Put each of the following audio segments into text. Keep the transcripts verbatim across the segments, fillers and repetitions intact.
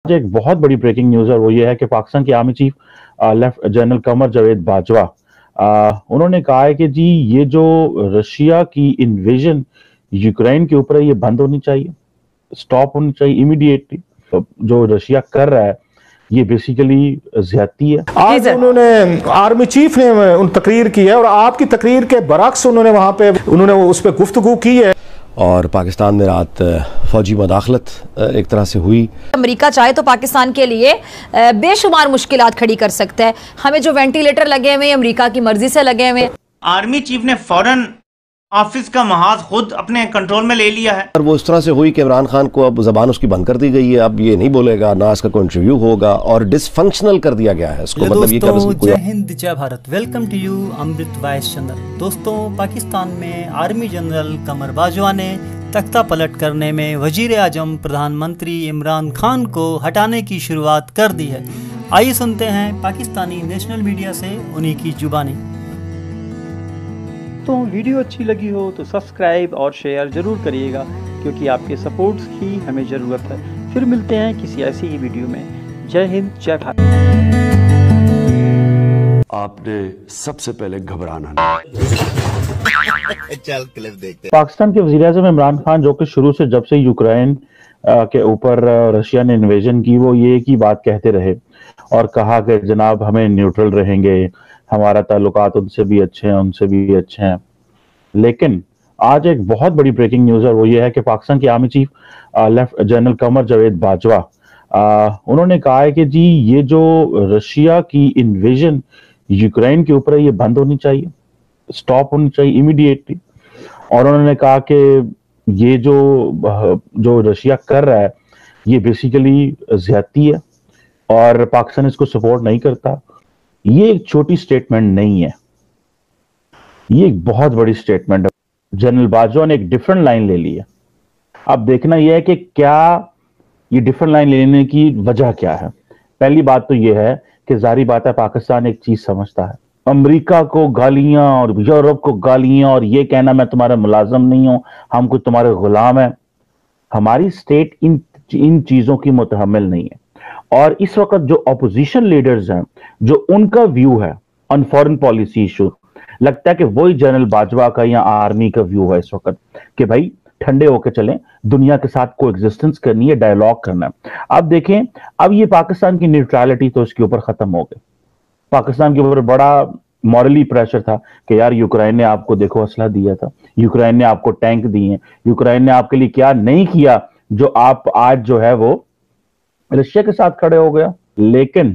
एक बहुत बड़ी ब्रेकिंग न्यूज है, वो ये है कि पाकिस्तान के army chief left general Qamar Javed Bajwa आ, उन्होंने कहा है कि जी ये जो रशिया की इन्वेजन यूक्रेन के ऊपर है ये बंद होनी चाहिए, स्टॉप होनी चाहिए इमीडिएटली। तो जो रशिया कर रहा है ये बेसिकली ज्यादती है। आज उन्होंने आर्मी चीफ ने उन तकरीर की है और आपकी तकरीर के बरक्स उन्होंने वहां पे उन्होंने उस पर गुफ्तगू की है। और पाकिस्तान में रात फौजी मदाखलत एक तरह से हुई। अमेरिका चाहे तो पाकिस्तान के लिए बेशुमार मुश्किलात खड़ी कर सकता है। हमें जो वेंटिलेटर लगे हुए अमेरिका की मर्जी से लगे हुए। आर्मी चीफ ने फौरन ऑफिस का महाज खुद अपने कंट्रोल में ले लिया है। और वो इस तरह से हुई कि इमरान खान को अब जबान उसकी बंद कर दी गई है, अब ये नहीं बोलेगा, ना इसका कोई इंटरव्यू होगा और डिसफंक्शनल कर दिया गया है इसको। मतलब ये जय हिंद जय Bharat, welcome to you Amrit voice channel. दोस्तों, पाकिस्तान में आर्मी जनरल कमर बाजवा ने तख्ता पलट करने में वजीर आजम प्रधानमंत्री इमरान खान को हटाने की शुरुआत कर दी है। आइए सुनते हैं पाकिस्तानी नेशनल मीडिया से उन्हीं की जुबानी। तो वीडियो अच्छी लगी हो तो सब्सक्राइब और शेयर ज़रूर करिएगा, क्योंकि आपके सपोर्ट्स की हमें ज़रूरत है। फिर मिलते हैं किसी ऐसी ही वीडियो में। जय हिंद जय भारत। आपने सबसे पहले घबराना नहीं। चल क्लिप देखते। पाकिस्तान के वज़ीर-ए-आज़म इमरान खान, जो कि शुरू से जब से यूक्रेन के ऊपर रशिया ने इन्वेजन की, वो ये की बात कहते रहे और कहा कि जनाब हमें न्यूट्रल रहेंगे, हमारा ताल्लुकात उनसे भी अच्छे हैं उनसे भी अच्छे हैं। लेकिन आज एक बहुत बड़ी ब्रेकिंग न्यूज है, वो ये है कि पाकिस्तान के army chief left general Qamar Javed Bajwa आ, उन्होंने कहा है कि जी ये जो रशिया की इन्वेजन यूक्रेन के ऊपर है ये बंद होनी चाहिए, स्टॉप होनी चाहिए इमीडिएटली। और उन्होंने कहा कि ये जो जो रशिया कर रहा है ये बेसिकली ज्यादती है और पाकिस्तान इसको सपोर्ट नहीं करता। ये एक छोटी स्टेटमेंट नहीं है, ये एक बहुत बड़ी स्टेटमेंट है। जनरल बाजवा ने एक डिफरेंट लाइन ले ली है। अब देखना यह है कि क्या ये डिफरेंट लाइन लेने की वजह क्या है। पहली बात तो यह है कि जारी बात है पाकिस्तान एक चीज समझता है, अमेरिका को गालियां और यूरोप को गालियां और ये कहना मैं तुम्हारा मुलाजिम नहीं हूं, हम कुछ तुम्हारे गुलाम है। हमारी स्टेट इन इन चीजों की मुतहम्मिल नहीं है। और इस वक्त जो अपोजिशन लीडर्स हैं, जो उनका व्यू है ऑन फॉरेन पॉलिसी इशू, लगता है कि वही जनरल बाजवा का या आर्मी का व्यू है इस वक्त कि भाई ठंडे होकर चलें, दुनिया के साथ को एग्जिस्टेंस करनी है, डायलॉग करना है। अब देखें, अब ये पाकिस्तान की न्यूट्रलिटी तो इसके ऊपर खत्म हो गई। पाकिस्तान के ऊपर बड़ा मॉरली प्रेशर था कि यार यूक्रेन ने आपको देखो असला दिया था, यूक्रेन ने आपको टैंक दिए, यूक्रेन ने आपके लिए क्या नहीं किया जो आप आज जो है वो रशिया के साथ खड़े हो गया। लेकिन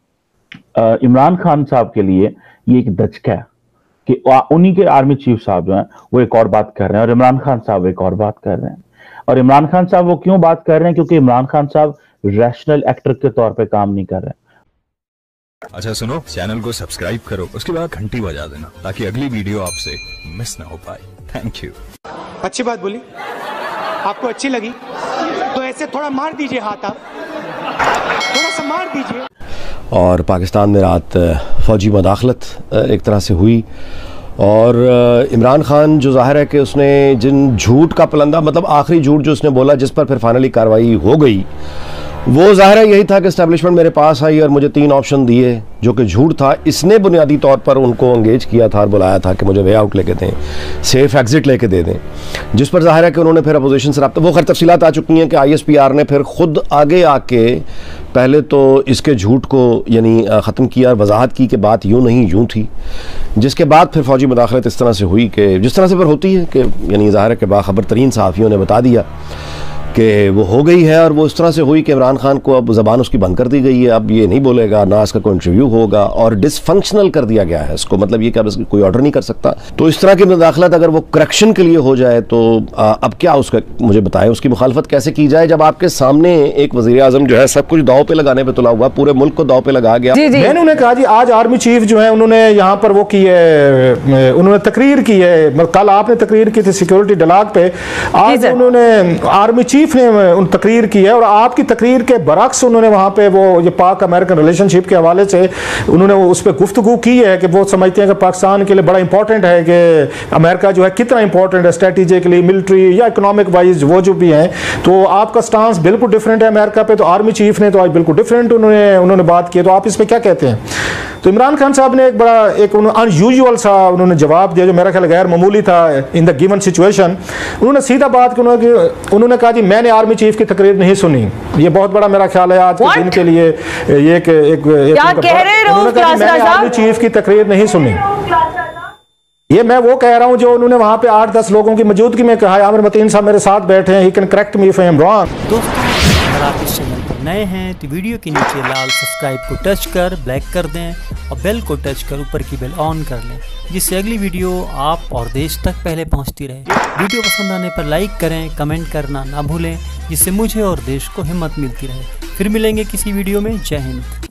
इमरान खान साहब के लिए ये एक दचका है कि उन्हीं के आर्मी चीफ साहब जो हैं वो एक और बात कर रहे हैं और इमरान खान साहब एक और बात कर रहे हैं। और इमरान खान साहब वो क्यों बात कर रहे हैं? क्योंकि इमरान खान साहब रैशनल एक्टर के तौर पे काम नहीं कर रहे हैं। अच्छा सुनो, चैनल को सब्सक्राइब करो, उसके बाद घंटी बजा देना ताकि अगली वीडियो आपसे मिस ना हो पाए। Thank you. अच्छी बात बोली, आपको अच्छी लगी तो ऐसे थोड़ा मार दीजिए हाथ, आप थोड़ा सा मार दीजिए। और पाकिस्तान में रात फौजी मदाखलत एक तरह से हुई और इमरान खान जो जाहिर है कि उसने जिन झूठ का पलंदा, मतलब आखिरी झूठ जो उसने बोला जिस पर फिर फाइनली कार्रवाई हो गई, वो जाहिर है यही था कि एस्टेब्लिशमेंट मेरे पास आई और मुझे तीन ऑप्शन दिए जो कि झूठ था। इसने बुनियादी तौर पर उनको एंगेज किया था और बुलाया था कि मुझे वे आउट लेके दें, सेफ एग्जिट लेके दे दें, जिस पर जाहिर है कि उन्होंने फिर अपोजिशन से रब्ता, वो खैर तफसीलात आ चुकी हैं कि आई एस पी आर ने फिर खुद आगे आके पहले तो इसके झूठ को यानी ख़त्म किया और वजाहत की कि बात यूँ नहीं यूँ थी, जिसके बाद फिर फौजी मुदाखलत इस तरह से हुई कि जिस तरह से फिर होती है कि यानी ज़ाहिर है कि बाखबर तरीन सहाफ़ियों ने बता दिया कि वो हो गई है। और वो इस तरह से हुई कि इमरान खान को अब ज़बान उसकी बंद कर दी गई है, अब ये नहीं बोलेगा, ना इसका कोई इंटरव्यू होगा और डिसफंक्शनल कर दिया गया है इसको। मतलब ये कि अब कोई ऑर्डर नहीं कर सकता। तो इस तरह की मुदाखलत अगर वो करेक्शन के लिए हो जाए तो आ, अब क्या उसका मुझे बताएं, उसकी मुखालफत कैसे की जाए जब आपके सामने एक वज़ीर आज़म जो है सब कुछ दाव पे लगाने पर तुला हुआ, पूरे मुल्क को दाव पे लगा गया। मैंने उन्हें कहा जी आज आर्मी चीफ जो है उन्होंने यहाँ पर वो की है, उन्होंने तकरीर की है, कल आपने तकरीर की थी सिक्योरिटी डलाग पे, आज उन्होंने आर्मी चीफ चीफ ने उन तकरीर की है और आपकी तकरीर के बरक्स उन्होंने वहाँ पे वो ये पाक अमेरिकन रिलेशनशिप के हवाले से उन्होंने उस पर गुफ्तगू की है कि वो समझते हैं कि पाकिस्तान के लिए बड़ा इंपॉर्टेंट है कि अमेरिका जो है कितना इंपॉर्टेंट है स्ट्रेटेजिकली, मिलिट्री या इकोनॉमिक वाइज वो जो भी हैं। तो आपका स्टांस बिल्कुल डिफरेंट है अमेरिका पे, तो आर्मी चीफ ने तो आज बिल्कुल डिफरेंट उन्होंने उन्होंने बात की, तो आप इस पर क्या कहते हैं? तो इमरान खान साहब ने एक बड़ा एक अनयूजुअल सा उन्होंने जवाब दिया जो मेरा ख्याल गैर मामूली था इन द गिवन सिचुएशन। उन्होंने सीधा बात की, उन्होंने उन्होंने कहा जी मैंने आर्मी चीफ की तकरीर नहीं सुनी। ये बहुत बड़ा मेरा ख्याल है आज के दिन के लिए ये एक एक उन्होंने कहा मैंने आर्मी चीफ की तकरीर नहीं सुनी। ये मैं वो कह रहा हूँ जो उन्होंने वहाँ पे आठ दस लोगों की मौजूदगी में कहा है। आमिर मतीन साहब मेरे साथ बैठे हैं, he can correct me if I am wrong. दोस्तों अगर आप इस चैनल पर नए हैं तो वीडियो के नीचे लाल सब्सक्राइब को टच कर ब्लैक कर दें और बेल को टच कर ऊपर की बेल ऑन कर लें, जिससे अगली वीडियो आप और देश तक पहले पहुंचती रहे। वीडियो पसंद आने पर लाइक करें, कमेंट करना ना भूलें, जिससे मुझे और देश को हिम्मत मिलती रहे। फिर मिलेंगे किसी वीडियो में। जय हिंद।